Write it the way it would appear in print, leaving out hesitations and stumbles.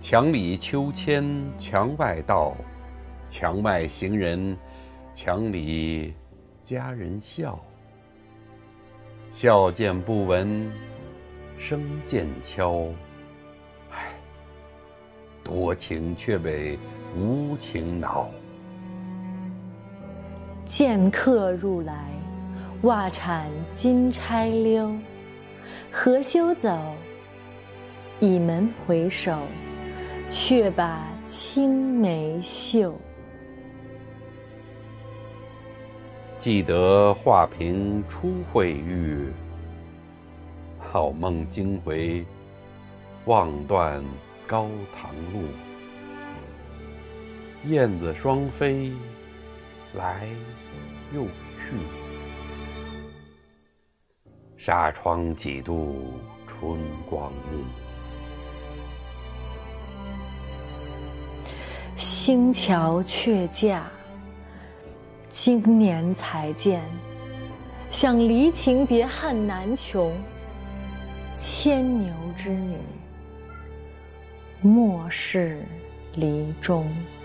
墙里秋千墙外道，墙外行人墙里佳人笑。笑渐不闻声渐悄，唉，多情却被无情恼。 见客入来，袜铲金钗溜。何休走，倚门回首，却把青梅嗅。 记得画屏初会遇，好梦惊回望断高堂路。燕子双飞来又去，纱窗几度春光暮。 星桥却驾，今年才见，想离情别恨难穷。牵牛织女，莫是离中。